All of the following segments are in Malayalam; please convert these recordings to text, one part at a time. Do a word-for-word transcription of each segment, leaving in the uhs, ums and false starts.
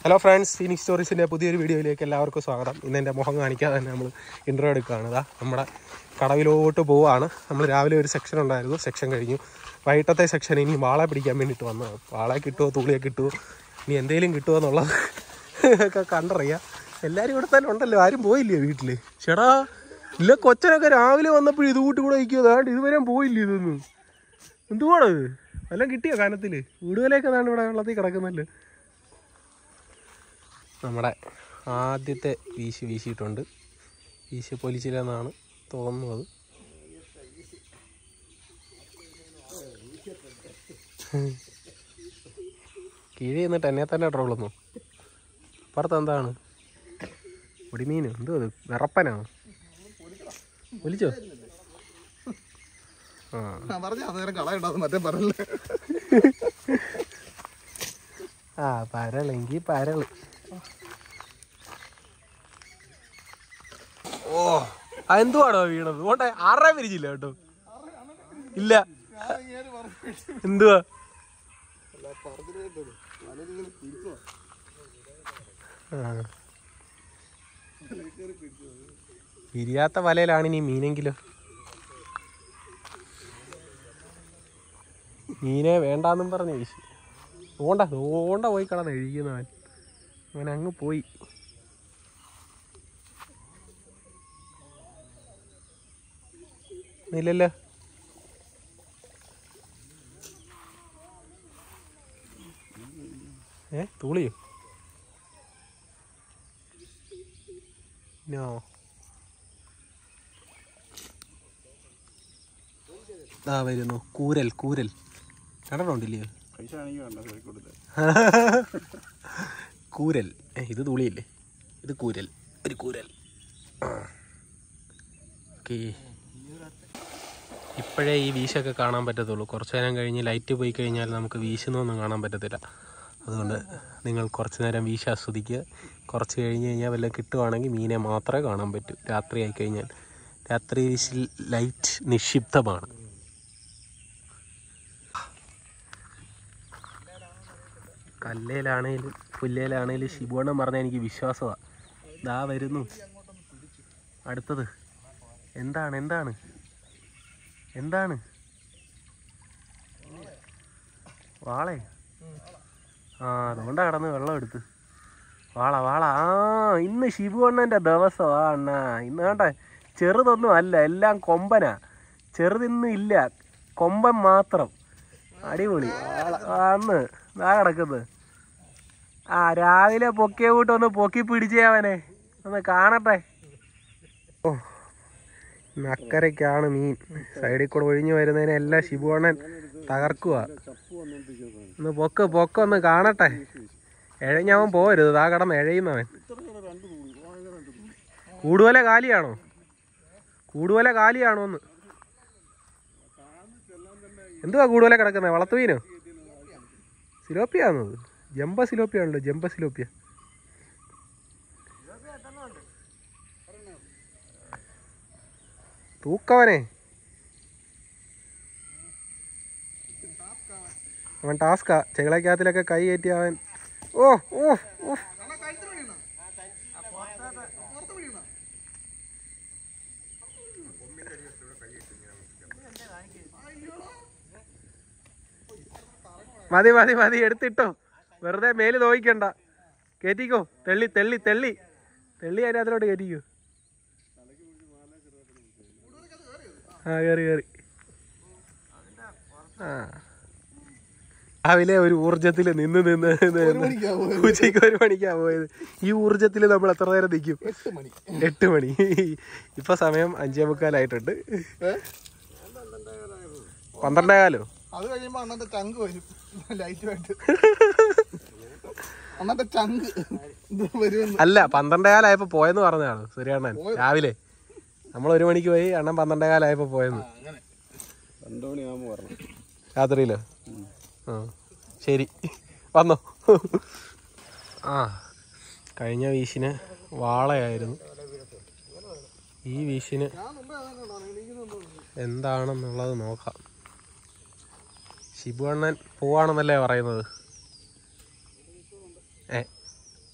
ഹലോ ഫ്രണ്ട്സ്, ഫീനിക്സ് സ്റ്റോറീസിൻ്റെ പുതിയൊരു വീഡിയോയിലേക്ക് എല്ലാവർക്കും സ്വാഗതം. ഇന്ന് എൻ്റെ മുഖം കാണിക്കാതെ തന്നെ നമ്മൾ ഇൻട്രോ എടുക്കുകയാണ്. ഇതാ നമ്മുടെ കടവിലോട്ട് പോവുകയാണ്. നമ്മൾ രാവിലെ ഒരു സെക്ഷൻ ഉണ്ടായിരുന്നു, സെക്ഷൻ കഴിഞ്ഞു. വൈകിട്ടത്തെ സെക്ഷൻ ഇനി വാള പിടിക്കാൻ വേണ്ടിയിട്ട് വന്നത്. വാളയെ കിട്ടുമോ തൂളിയെ കിട്ടുമോ ഇനി എന്തെങ്കിലും കിട്ടുമോ എന്നുള്ളത് ഒക്കെ കണ്ടറിയാം. എല്ലാവരും ഇവിടെ തന്നെ ഉണ്ടല്ലോ, ആരും പോയില്ലേ വീട്ടിൽ? ചേടാ ഇല്ല, കൊച്ചനൊക്കെ രാവിലെ വന്നപ്പോഴും ഇത് കൂട്ടി കൂടെ വയ്ക്കുക. അതാണ്ട് ഇതുവരെയും പോയില്ല. ഇതൊന്നും എന്തുവാണത്? എല്ലാം കിട്ടിയോ കാനത്തിൽ? വീടുകളൊക്കെ അതാണ് ഇവിടെ വെള്ളത്തിൽ കിടക്കുന്നല്ലോ. നമ്മുടെ ആദ്യത്തെ വീശി വീശിയിട്ടുണ്ട്. വീശി പൊലിച്ചില്ലെന്നാണ് തോന്നുന്നത്. കിഴി എന്നിട്ട് എന്നെ തന്നെ ട്രോളുന്നു. അപ്പുറത്ത് എന്താണ് പൊടിമീൻ? എന്തോ അത്, വിറപ്പനാണോ? പൊലിച്ചോ? ആ പരളെങ്കി പരള്. ഓ അതെന്തുവാണോ വീണത്? ഓട്ടെ ആറേ പിരിച്ചില്ല കേട്ടോ. ഇല്ല, എന്തുവാ? പിരിയാത്ത വലയിലാണ് ഇനി മീനെങ്കിലോ. മീനെ വേണ്ടാന്നും പറഞ്ഞ വീശി. ഓണ്ട ഓണ്ട പോയി കിടന്ന് എഴുതിക്കുന്നവൻ. അവൻ അങ്ങ് പോയി. ഇല്ലല്ലോ. ഏ തൂളിയോ? നോ. ആ വരുന്നു കൂരൽ. കൂരൽ കണ്ടിട്ടില്ലേ? കൂരൽ. ഇത് തുളിയില്ലേ, ഇത് കൂരൽ. ഒരു കൂരൽ. ഓക്കേ, ഇപ്പോഴേ ഈ വീശൊക്കെ കാണാൻ പറ്റത്തുള്ളൂ. കുറച്ച് നേരം കഴിഞ്ഞ് ലൈറ്റ് പോയി കഴിഞ്ഞാൽ നമുക്ക് വീശുന്നൊന്നും കാണാൻ പറ്റത്തില്ല. അതുകൊണ്ട് നിങ്ങൾ കുറച്ച് നേരം വീശ ആസ്വദിക്കുക. കുറച്ച് കഴിഞ്ഞ് കഴിഞ്ഞാൽ വല്ലതും കിട്ടുവാണെങ്കിൽ മീനെ മാത്രമേ കാണാൻ പറ്റൂ. രാത്രി ആയി കഴിഞ്ഞാൽ രാത്രി വീശിൽ ലൈറ്റ് നിക്ഷിപ്തമാണ്. കല്ലേലാണേലും പുല്ലേലാണേലും ശിബുവണ്ണം പറഞ്ഞാൽ എനിക്ക് വിശ്വാസമാണ്. ദാ വരുന്നു അടുത്തത്. എന്താണ് എന്താണ് എന്താണ് വാളേ? ആ അതുകൊണ്ടാ കടന്ന് വെള്ളം എടുത്ത്. വാള വാള. ആ ഇന്ന് ശിബുവണ്ണൻ്റെ ദിവസമാ അണ്ണാ. ഇന്ന് വേണ്ട, ചെറുതൊന്നും അല്ല, എല്ലാം കൊമ്പനാ. ചെറുതിന്നും ഇല്ല, കൊമ്പൻ മാത്രം. അടിപൊളി. അന്ന് ഇതാ കിടക്കുന്നത്. ആ രാവിലെ പൊക്കിയ കൂട്ടൊന്ന് പൊക്കി പിടിച്ചേ അവനെ, ഒന്ന് കാണട്ടെ. ഓ അക്കരയ്ക്കാണ് മീൻ. സൈഡിൽ കൂടെ ഒഴിഞ്ഞു വരുന്നതിനെ എല്ലാം ശിബുവണ്ണൻ തകർക്കുക. ഒന്ന് പൊക്ക് പൊക്കൊന്ന് കാണട്ടെ. എഴഞ്ഞവൻ പോരുത്, താ കടന്ന് എഴയുന്നവൻ. കൂടുതലെ കാലിയാണോ? കൂടുതലെ കാലിയാണോ ഒന്ന്? എന്തുവാ കൂടുതലെ കിടക്കുന്നത്? വളർത്തുമീനോ? സിലോപ്പിയാണത്? ജമ്പ സിലോപ്പിയ ആണല്ലോ, ജമ്പ സിലോപ്പിയ. തൂക്കവനെ അവൻ ടാസ്കാ. ചെകളക്കകത്തിലൊക്കെ കൈ കയറ്റി അവൻ. ഓ ഓ ഓ മതി മതി മതി, എടുത്തിട്ടോ. വെറുതെ മേല് നോയിക്കണ്ട. കയറ്റിക്കോ. തെള്ളി തെള്ളി തെള്ളി തെള്ളി അതിൻ്റെ അതിലോട്ട് കയറ്റിക്കോ. ആ കയറി കയറി. ആ രാവിലെ ഒരു ഊർജത്തിൽ നിന്ന് നിന്ന് ഉച്ചയ്ക്ക് ഒരു മണിക്കാ പോയത്. ഈ ഊർജത്തിൽ നമ്മൾ എത്ര നേരം നിൽക്കും? എട്ട് മണി. ഇപ്പൊ സമയം അഞ്ചേ മുക്കാലായിട്ടുണ്ട്. പന്ത്രണ്ടേ കാലോ? അത് കഴിയുമ്പോ അണ്ണന്റെ ചങ്ക് വരും ലൈറ്റുമായിട്ട്. അണ്ണന്റെ ചങ്ക് അല്ല, പന്ത്രണ്ടേ കാലായപ്പോ പോയെന്ന് പറഞ്ഞതാണ് സുരേണ്ണൻ. രാവിലെ നമ്മൾ ഒരു മണിക്ക് പോയി, അണ്ണൻ പന്ത്രണ്ടേ കാലായപ്പോ പോയെന്ന്. രണ്ടു മണിയാകുമ്പോ പറഞ്ഞു രാത്രിയിലോ? ആ ശരി, വന്നോ. ആ കഴിഞ്ഞ വീശിന് വാളയായിരുന്നു. ഈ വീശിന് എന്താണെന്നുള്ളത് നോക്കാം. ശിബു അണ്ണൻ പോവാണെന്നല്ലേ പറയുന്നത്? ഏ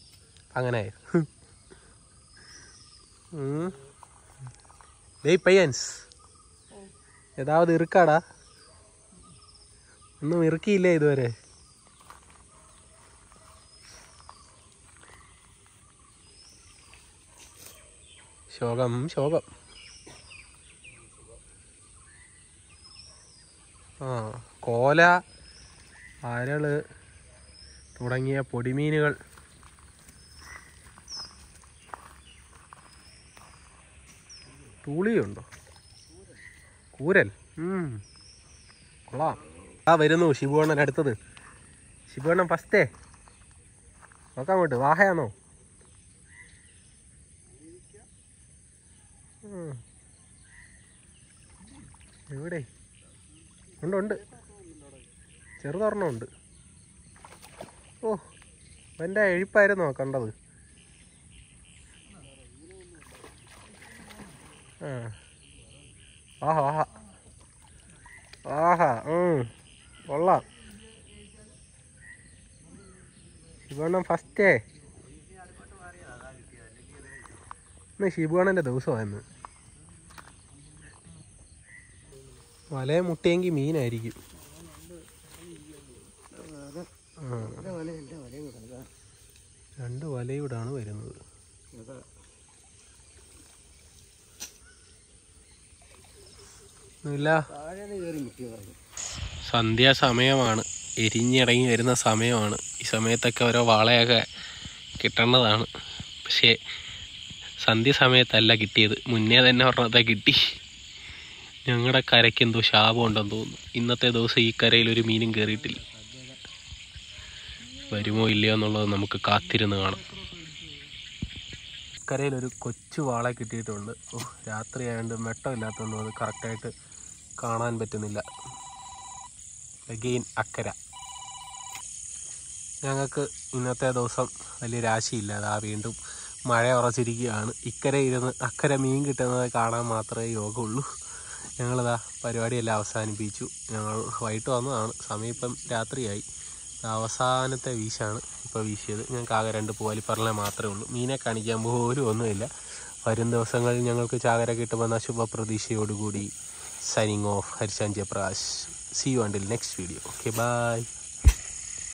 അങ്ങനെ டேய் பையன்ஸ் ஏதாவது இருக்காடா? ഒന്നും ഇറുക്കിയില്ലേ ഇതുവരെ? ശോകം ശോകം. ആ കോല, അരള് തുടങ്ങിയ പൊടിമീനുകൾ. തൂളിയുണ്ടോ? കൂരൽ. കൊള്ളാം. ആ വരുന്നു ശിബുവണ്ണൻ അടുത്തത്. ശിബുവണ്ണൻ ഫസ്റ്റേ നോക്കാൻ അങ്ങോട്ട്. വാഹയാണോ? എവിടെ ഉണ്ട്? ഉണ്ട്, ചെറുതൊരെണ്ണം ഉണ്ട്. ഓ, എൻ്റെ എഴുപ്പായിരുന്നോ കണ്ടത്? ആ ആഹാ ആഹാ ആഹാ കൊള്ളാം. ശിബുവണ്ണൻ ഫസ്റ്റേ. ഇന്ന് ശിബുവണ്ണൻ്റെ ദിവസമായിരുന്നു. വലയെ മുട്ടിയെങ്കിൽ മീനായിരിക്കും. രണ്ട് വലയൂടാണ് വരുന്നത്. ഇല്ല, സന്ധ്യാസമയമാണ്, എരിഞ്ഞിറങ്ങി വരുന്ന സമയമാണ്. ഈ സമയത്തൊക്കെ ഓരോ വാളയൊക്കെ കിട്ടേണ്ടതാണ്. പക്ഷേ സന്ധ്യ സമയത്തല്ല കിട്ടിയത്, മുന്നേ തന്നെ ഒരെണ്ണത്തെ കിട്ടി. ഞങ്ങളുടെ കരയ്ക്ക് എന്തോ ശാപം ഉണ്ടെന്ന് തോന്നുന്നു. ഇന്നത്തെ ദിവസം ഈ കരയിൽ ഒരു മീനും കയറിയിട്ടില്ല. വരുമോ ഇല്ലയോ എന്നുള്ളത് നമുക്ക് കാത്തിരുന്ന് കാണാം. കരയിലൊരു കൊച്ചു വാള കിട്ടിയിട്ടുണ്ട്. ഓ, രാത്രി ആയതുകൊണ്ട് വെട്ടമില്ലാത്തതുകൊണ്ട് അത് കറക്റ്റായിട്ട് കാണാൻ പറ്റുന്നില്ല. അഗെയിൻ അക്കര. ഞങ്ങൾക്ക് ഇന്നത്തെ ദിവസം വലിയ രാശിയില്ല. അതാ വീണ്ടും മഴ ഉറച്ചിരിക്കുകയാണ്. ഇക്കരെ ഇരുന്ന് അക്കരെ മീൻ കിട്ടുന്നത് കാണാൻ മാത്രമേ യോഗമുള്ളൂ. ഞങ്ങളിതാ പരിപാടിയെല്ലാം അവസാനിപ്പിച്ചു. ഞങ്ങൾ വൈകിട്ട് വന്നതാണ്. സമയം ഇപ്പം രാത്രിയായി. അവസാനത്തെ വീശാണ് ഇപ്പോൾ വീശിയത്. ഞങ്ങൾക്ക് ആകെ രണ്ട് പൂവാലിപ്പറലെ മാത്രമേ ഉള്ളൂ. മീനെ കാണിക്കാൻ പോലും ഒന്നുമില്ല. വരും ദിവസങ്ങളിൽ ഞങ്ങൾക്ക് ചാകര കിട്ടുമെന്ന ശുഭപ്രതീക്ഷയോടുകൂടി signing off. Harishan Jayaprakash. See you until next video. Okay, by.